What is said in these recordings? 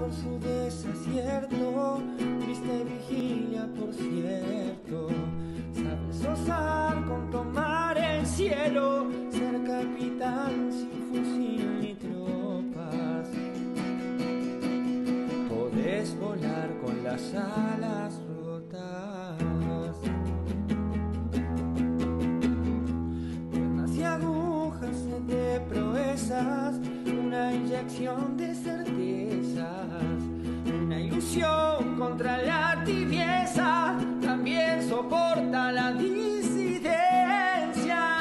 con su desacierto, triste vigilia por cierto. Sabes osar con tomar el cielo, ser capitán sin fusil ni tropas. Podés volar con las alas rotas. Piernas y agujas de proezas, una inyección de certezas, una ilusión contra la tibieza, también soporta la disidencia.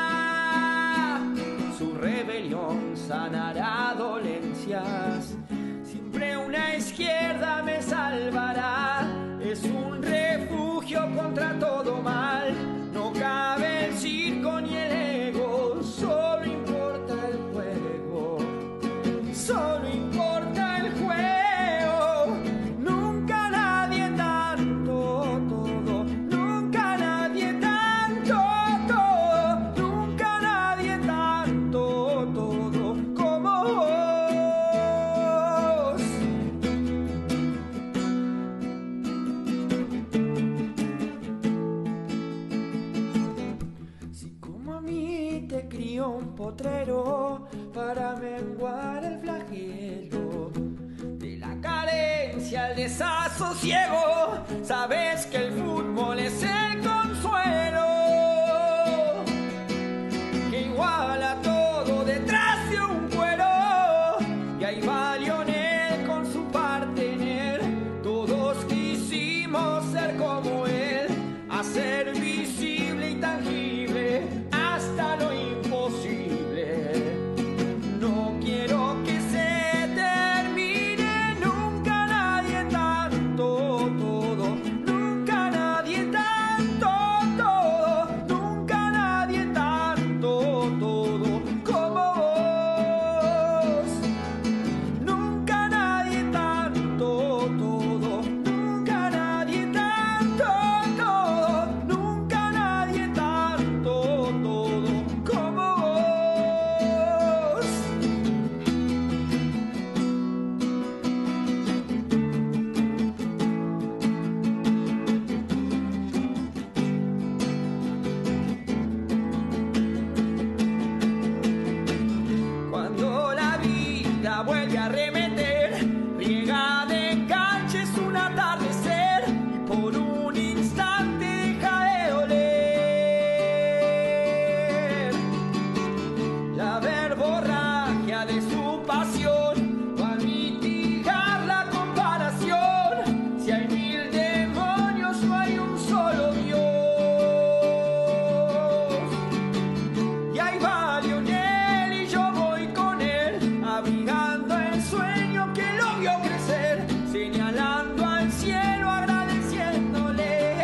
Su rebelión sanará dolencias, siempre una izquierda me salvará. Es un refugio contra todo mal, no cabe el circo ni el ego, solo importa el juego, solo importa el juego. Nunca nadie tanto todo, nunca nadie tanto todo, nunca nadie tanto todo como vos. Si como a mí te crió un potrero para menguar el flagelo de la carencia al desasosiego, sabes que el fútbol es el consuelo que iguala todo detrás de un cuero. Y ahí va Lionel con su partener, todos quisimos ser como él, hacer visible y tangible hasta lo imposible. No quiero que se termine nunca nadie tanto todo, nunca nadie tanto todo, nunca nadie tanto todo como vos. Nunca nadie tanto todo, nunca nadie tanto todo, nunca nadie tanto todo como vos. Cuando la vida vuelve a arremeter, riega de cancha es un atardecer, y por un instante deja de oler la verborragia de su pasión, o a mitigar la comparación. Si hay 1000 demonios no hay un solo Dios. Y ahí va Lionel y yo voy con él, abrigando el sueño que lo vio crecer, señalando al cielo, agradeciéndole.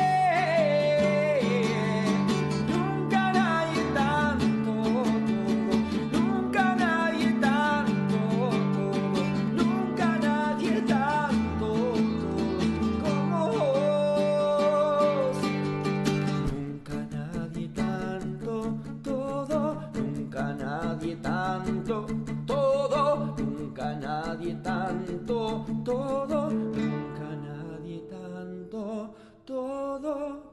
Nunca nadie tanto todo, nunca nadie tanto todo, nunca nadie tanto todo como vos. Nunca nadie tanto todo, nunca nadie tanto todo, nunca nadie tanto todo, nunca nadie tanto todo.